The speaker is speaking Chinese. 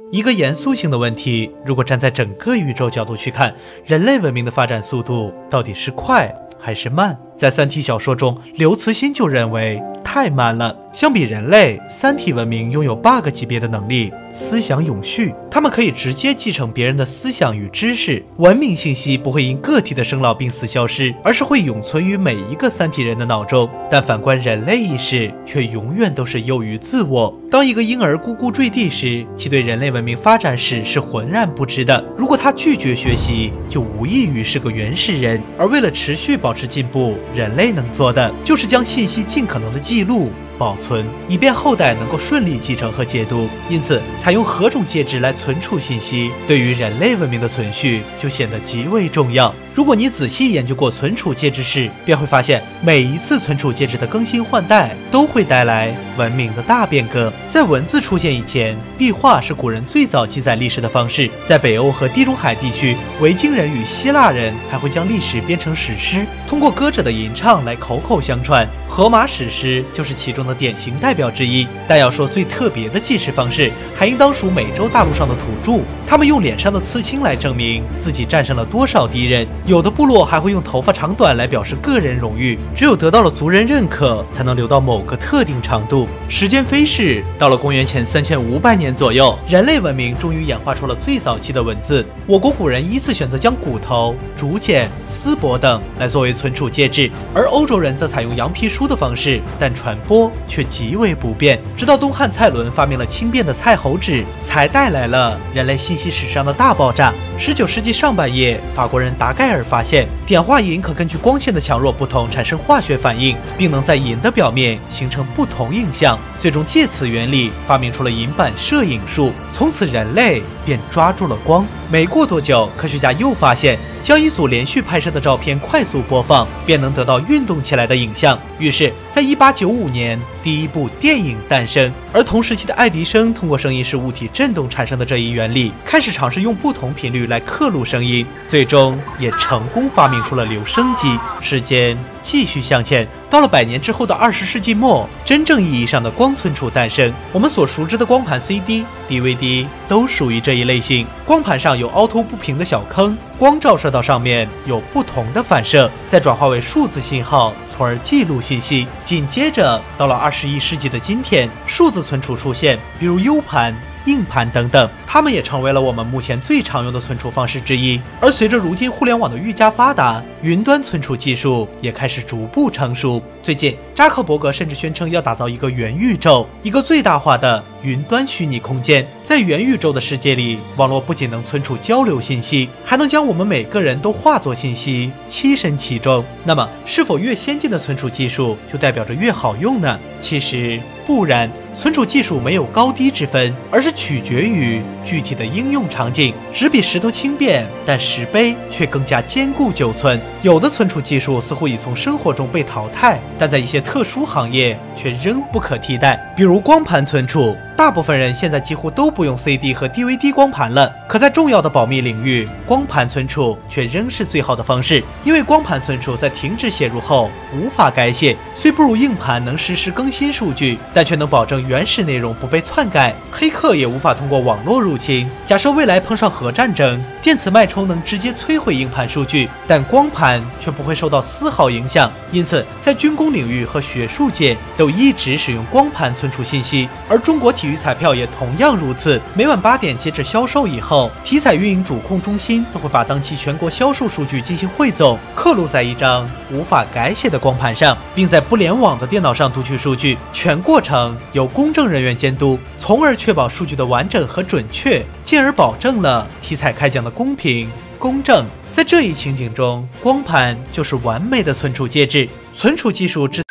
一个严肃性的问题，如果站在整个宇宙角度去看，人类文明的发展速度到底是快还是慢？在三体小说中，刘慈欣就认为太慢了。相比人类，三体文明拥有 bug 级别的能力，思想永续，他们可以直接继承别人的思想与知识。文明信息不会因个体的生老病死消失，而是会永存于每一个三体人的脑中。但反观人类意识，却永远都是囿于自我。当一个婴儿咕咕坠地时，其对人类文明发展史是浑然不知的。如果他拒绝学习，就无异于是个原始人。而为了持续保持进步，人类能做的就是将信息尽可能的记录保存，以便后代能够顺利继承和解读。因此，采用何种介质来存储信息，对于人类文明的存续就显得极为重要。如果你仔细研究过存储介质史，便会发现每一次存储介质的更新换代都会带来文明的大变革。在文字出现以前，壁画是古人最早记载历史的方式。在北欧和地中海地区，维京人与希腊人还会将历史编成史诗，通过歌者的吟唱来口口相传。荷马史诗就是其中的典型代表之一。但要说最特别的记事方式，还应当属美洲大陆上的土著，他们用脸上的刺青来证明自己战胜了多少敌人。有的部落还会用头发长短来表示个人荣誉，只有得到了族人认可，才能留到某个特定长度。时间飞逝，到了公元前3500年左右，人类文明终于演化出了最早期的文字。我国古人依次选择将骨头、竹简、丝帛等来作为存储介质，而欧洲人则采用羊皮书的方式，但传播却极为不便。直到东汉蔡伦发明了轻便的蔡侯纸，才带来了人类信息史上的大爆炸。19世纪上半叶，法国人达盖尔发现碘化银可根据光线的强弱不同产生化学反应，并能在银的表面形成不同影像，最终借此原理发明出了银版摄影术。从此人类便抓住了光。没过多久，科学家又发现将一组连续拍摄的照片快速播放，便能得到运动起来的影像。于是在1895年，第一部电影诞生。而同时期的爱迪生通过声音是物体振动产生的这一原理，开始尝试用不同频率来刻录声音，最终也成功发明出了留声机。时间继续向前，到了100年之后的20世纪末，真正意义上的光存储诞生。我们所熟知的光盘 CD、DVD 都属于这一类型。光盘上有凹凸不平的小坑，光照射到上面有不同的反射，再转化为数字信号，从而记录信息。紧接着到了21世纪的今天，数字存储出现，比如 U 盘、硬盘等等，它们也成为了我们目前最常用的存储方式之一。而随着如今互联网的愈加发达，云端存储技术也开始逐步成熟。最近，扎克伯格甚至宣称要打造一个元宇宙，一个最大化的云端虚拟空间。在元宇宙的世界里，网络不仅能存储交流信息，还能将我们每个人都化作信息，栖身其中。那么，是否越先进的存储技术就代表着越好用呢？其实不然，存储技术没有高低之分，而是取决于具体的应用场景。纸比石头轻便，但石碑却更加坚固久存。有的存储技术似乎已从生活中被淘汰，但在一些特殊行业却仍不可替代。比如光盘存储，大部分人现在几乎都不用 CD 和 DVD 光盘了，可在重要的保密领域，光盘存储却仍是最好的方式。因为光盘存储在停止写入后无法改写，虽不如硬盘能实时更新数据，但却能保证原始内容不被篡改，黑客也无法通过网络入侵。假设未来碰上核战争，电磁脉冲能直接摧毁硬盘数据，但光盘却不会受到丝毫影响。因此，在军工领域和学术界都一直使用光盘存储信息。而中国体育彩票也同样如此，每晚8点截止销售以后，体彩运营主控中心都会把当期全国销售数据进行汇总，刻录在一张无法改写的光盘上，并在不联网的电脑上读取数据，全过程由公证人员监督，从而确保数据的完整和准确，进而保证了体彩开奖的公平公正。在这一情景中，光盘就是完美的存储介质。存储技术之